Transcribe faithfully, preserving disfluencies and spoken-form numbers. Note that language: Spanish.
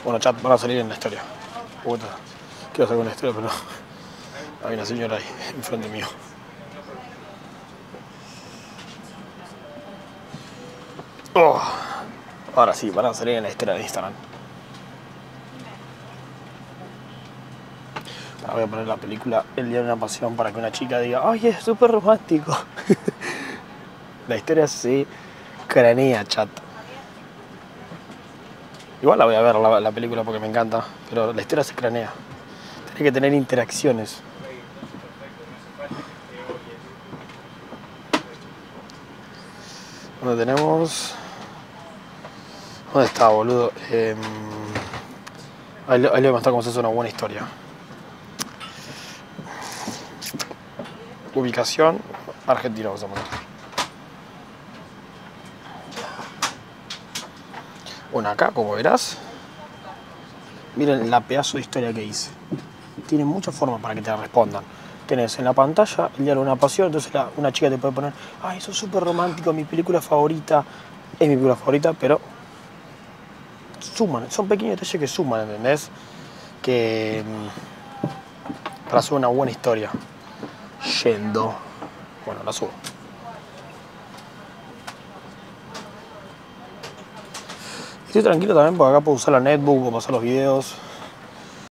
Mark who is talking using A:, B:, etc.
A: Bueno, chat, van a salir en la historia. Puta, quiero hacer una historia, pero no. Hay una señora ahí, enfrente mío. Oh, ahora sí, van a salir en la historia de Instagram. Ahora voy a poner la película El día de una pasión para que una chica diga, ¡ay, es súper romántico! La historia se cranea, chat. Igual la voy a ver la, la película porque me encanta, pero la historia se cranea. Tiene que tener interacciones. ¿Dónde tenemos? ¿Dónde está, boludo? Eh, ahí, ahí le voy a mostrar cómo se hace una buena historia. Ubicación, Argentina vamos a poner. Bueno, acá, como verás, miren la pedazo de historia que hice. Tiene muchas formas para que te respondan. Tenés en la pantalla el diario de una pasión, entonces la, una chica te puede poner, ay, eso es súper romántico, mi película favorita, es mi película favorita, pero suman, son pequeños detalles que suman, ¿entendés? Que para hacer una buena historia. Yendo. Bueno, la subo. Estoy tranquilo también porque acá puedo usar la netbook, puedo pasar los videos.